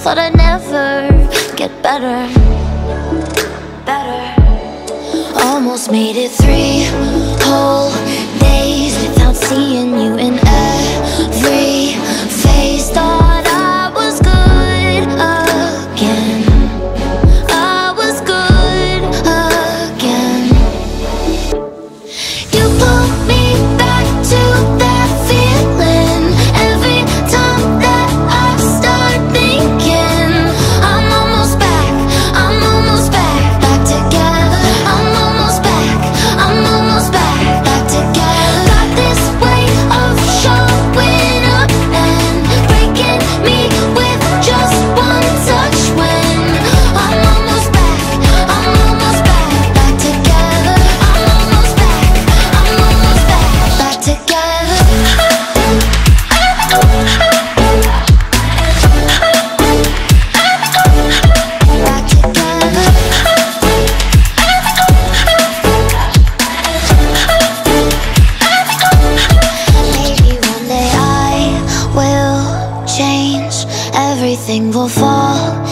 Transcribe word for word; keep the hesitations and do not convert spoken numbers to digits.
thought I'd never get better, better. Almost made it three whole days without seeing you in every face. Thought I was good again, I was good again. You pulled me back to that feeling every time that I start thinking I'm almost back, I'm almost back, back together. I'm almost back, I'm almost back, back together. Got this way of showing up and breaking me with just one touch when I'm almost back, I'm almost back, back together. I'm almost back, I'm almost back, back together. Back together. Maybe one day I will change, everything will fall